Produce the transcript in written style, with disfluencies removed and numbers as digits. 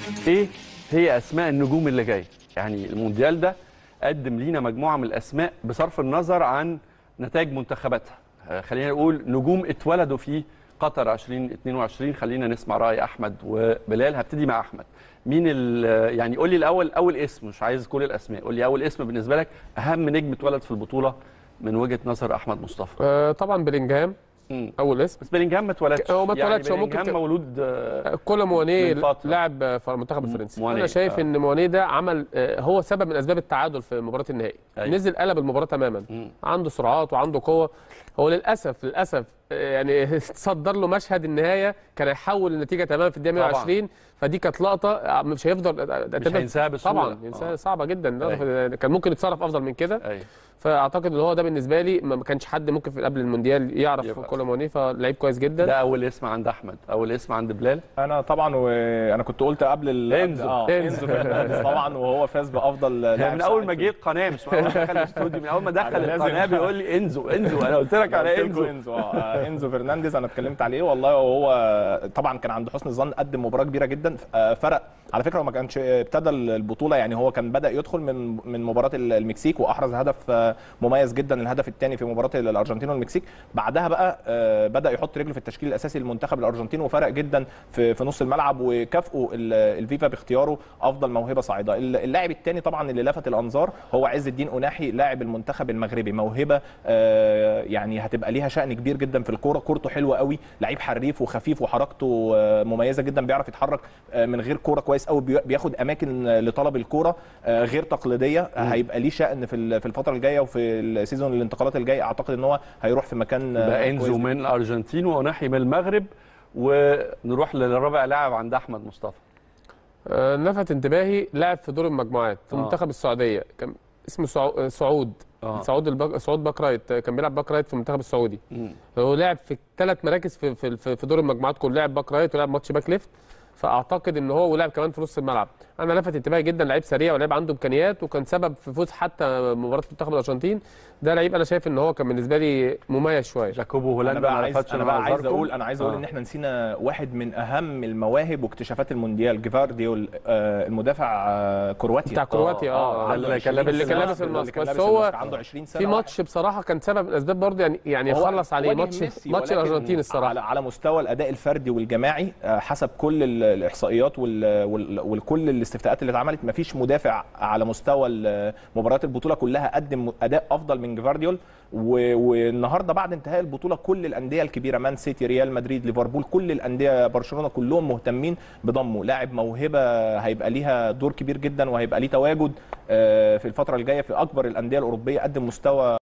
ايه هي اسماء النجوم اللي جايه؟ يعني المونديال ده قدم لينا مجموعه من الاسماء بصرف النظر عن نتائج منتخباتها. خلينا نقول نجوم اتولدوا في قطر 2022. خلينا نسمع راي احمد وبلال. هبتدي مع احمد. مين يعني قول لي الاول اول اسم، مش عايز كل الاسماء، قول لي اول اسم بالنسبه لك اهم نجم اتولد في البطوله من وجهه نظر احمد مصطفى. طبعا بلينجهام اول اسم. بس بلينجهام ما اتولدش، هو ما اتولدش، يعني هو ممكن بلينجهام مولود كولا موانيه من فترة. لاعب في المنتخب الفرنسي. موانيه. انا شايف ان موانيه ده عمل هو سبب من اسباب التعادل في مباراه النهائي. أيوة. نزل قلب المباراه تماما. عنده سرعات وعنده قوه. هو للاسف يعني تصدر له مشهد النهايه كان هيحول النتيجه تماما في الدقيقه 120. فدي كانت لقطه مش هيفضل مش هينساها بسهوله. طبعا ينساها صعبه جدا. أيوة. كان ممكن يتصرف افضل من كده. أيوة. فاعتقد ان هو ده بالنسبه لي ما كانش حد ممكن في قبل المونديال يعرف كولا موانيه، فلعيب كويس جدا. ده اول اسم عند احمد. اول اسم عند بلال. انا طبعا وانا كنت قلت قبل انزو فرنانديز طبعا، وهو فاز بافضل لاعب من اول ما جه القناه، مش من اول ما دخل الاستوديو، من اول ما دخل القناه بيقول لي انزو. انا قلت لك على انزو فرنانديز. انا اتكلمت عليه والله، وهو طبعا كان عند حسن الظن، قدم مباراه كبيره جدا. فرق على فكره، هو ما كانش ابتدى البطوله، يعني هو كان بدا يدخل من مباراه المكسيك واحرز هدف مميز جدا، الهدف الثاني في مباراه الارجنتين والمكسيك. بعدها بقى بدا يحط رجله في التشكيل الاساسي للمنتخب الارجنتيني، وفرق جدا في نص الملعب، وكافئوا الفيفا باختياره افضل موهبه صاعده. اللاعب الثاني طبعا اللي لفت الانظار هو عز الدين أناحي، لاعب المنتخب المغربي، موهبه يعني هتبقى ليها شأن كبير جدا في الكوره. كورته حلوه قوي، لعيب حريف وخفيف، وحركته مميزه جدا، بيعرف يتحرك من غير كوره كويس قوي، بياخد اماكن لطلب الكوره غير تقليديه. هيبقى ليه شأن في الفتره الجايه وفي السيزون الانتقالات الجاي. اعتقد ان هو هيروح في مكان بقى انزو من الارجنتين وأناحي من المغرب. ونروح للرابع لاعب عند احمد مصطفى. لفت انتباهي لاعب في دور المجموعات في منتخب السعوديه، كان اسمه سعود. سعود باك رايت، كان بيلعب باك رايت في المنتخب السعودي. هو لعب في 3 مراكز في دور المجموعات كله، لعب باك رايت ولعب ماتش باك ليفت. فاعتقد ان هو ولعب كمان في نص الملعب. انا لفت انتباهي جدا، لعيب سريع ولعيب عنده امكانيات، وكان سبب في فوز حتى مباراه منتخب الارجنتين. ده لعيب انا شايف ان هو كان بالنسبه لي مميز شويه. جاكوبو هولندا ما لفتش. انا عايز اقول ان احنا نسينا واحد من اهم المواهب واكتشافات المونديال، جيفارديول، المدافع كرواتيا بتاع كرواتيا. اللي كان لابس الماسك. بس هو عنده 20 سنه في ماتش بصراحه كان سبب من الاسباب برضه، يعني خلص عليه ماتش الارجنتين الصراحه. على مستوى الاداء الفردي والجماعي، حسب كل الاحصائيات والكل الاستفتاءات اللي اتعملت، مفيش مدافع على مستوى مباريات البطوله كلها قدم اداء افضل من جيفارديول. والنهارده بعد انتهاء البطوله كل الانديه الكبيره، مان سيتي، ريال مدريد، ليفربول، كل الانديه، برشلونه، كلهم مهتمين بضمه. لاعب موهبه هيبقى ليها دور كبير جدا، وهيبقى ليه تواجد في الفتره الجايه في اكبر الانديه الاوروبيه. قدم مستوى